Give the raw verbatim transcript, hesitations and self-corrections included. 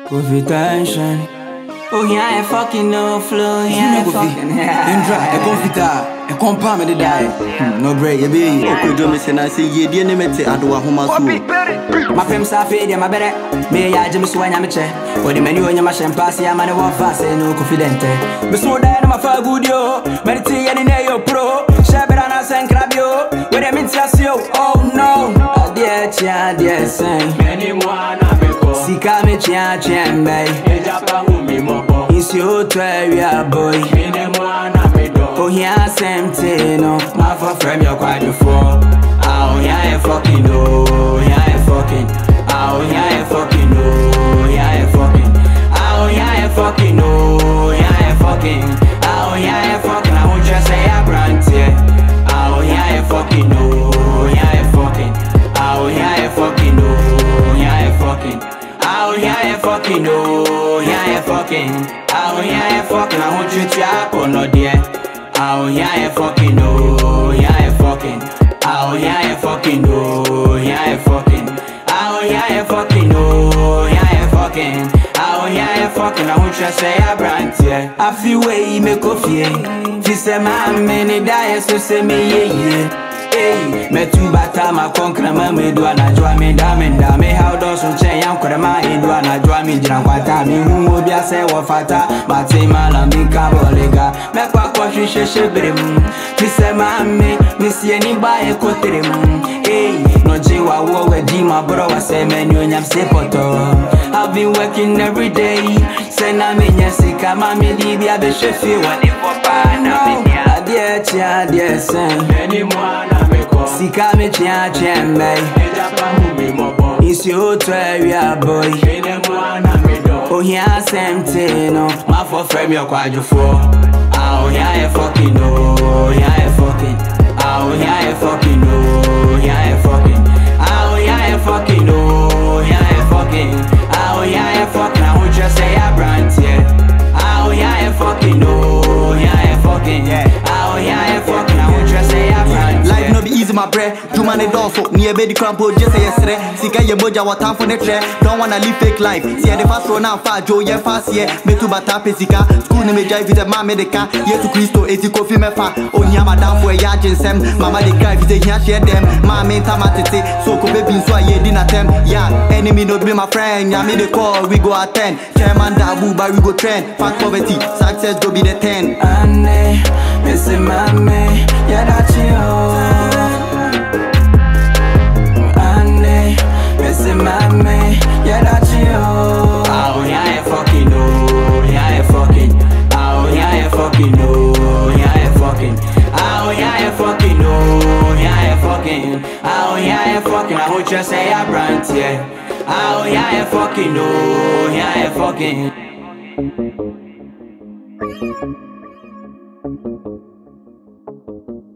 Kofi Turnsion. Oh, yeah, I fucking no flow. Yeah, I fucking. Indra, I confita, I compa me the die. No break, you be. Kojo me say na say ye die ne mete adowa homa so. My fam sa fe dia my better. Me ya jim so anya me che. Odi menu onya ma champagne ya ma ne wo fa say no confident. Me so die na ma fa good yo. Medity ya ne yo pro. Shebera na sen krabio. We dem intiasio. Oh no. Adie chia adie sen. Many more na me ko. Sika me chia chia mbei. Eja pa hu mi mo bo. It's your area boy. Many more na me do. Oh yeah, same thing no. My for frame your Kwajo Flow. Oh yeah, fucking no. Yeah, fucking. Oh yeah, fucking no. Yeah, fucking. Oh yeah, fucking no. Yeah, fucking. Oh yeah, fucking. I won't just say I brand here. Oh yeah, fucking no. Yeah, fucking. Oh yeah, fucking no. Yeah, fucking. Oh yeah, fucking no. Yeah, fucking. Oh yeah, fucking. I won't treat you up or no dear. Oh yeah, fucking no. Yeah, fucking. Oh yeah, fucking no. Yeah, fucking. Oh yeah, fucking no. Yeah, fucking. Oh yeah, fucking. I won't just say I brand here. I feel way me coffee. Fi say my many die so say me yeah yeah. Hey, me too bata ma konkra ma me do na jwa me da me da me how do so chen yam kwara ma e do na jwa me jira kwata me hu obi ase wo fata ma te ma la mi ka bolega me kwa kwa hwehwe hyebrem fi se ma me me sie ni ba e kotrem hey no je wa wo we di ma bro wa se me ni onyam se poto I've been working every day say na me nya sika ma me di bia be hwefe woni for pa na me nya adie chia adie sen Many more na me ko. Sika me chia chia mbei. Eja pa hu mi mo bo. It's your area boy. Many more na me do. Oh yeah, same thing no. My for frame your Kwajo Flow. Oh yeah, fucking no. Yeah, fucking. Oh yeah, fucking no. Yeah, fucking. Oh yeah, fucking no. Yeah, fucking. Oh yeah, fucking. I won't just say I brand here. Oh yeah, fucking no. Yeah, fucking. Oh yeah, fucking. I won't just say I brand here. Life no be easy my bread. Do man it also. Near bedi crampo just say yesterday. Sika ye moja wa time for the tre. Don't wanna live fake life. See the fast run now far Joe ye fast here. Me to bata pesika. School ne me drive with a ma medica. Ye to Christo eti Kofi me fa. Only am down for a yard sem. Mama they cry with a here share them. Ma me tamatete. So ko baby so ye dinner them. Yeah, enemy no be my friend. Ya me the call we go attend. Chairman dabu but we go trend. Fact poverty. Success go be the ten. Ane, missy mame, yeah that's you. Ane, missy mame, yeah that's you. Oh yeah, fucking no, yeah fucking. Oh yeah, fucking no, yeah fucking. Oh yeah, fucking no, yeah fucking. Oh yeah, fucking. I would just say I brand here. Oh yeah, fucking no, yeah fucking. Thank you.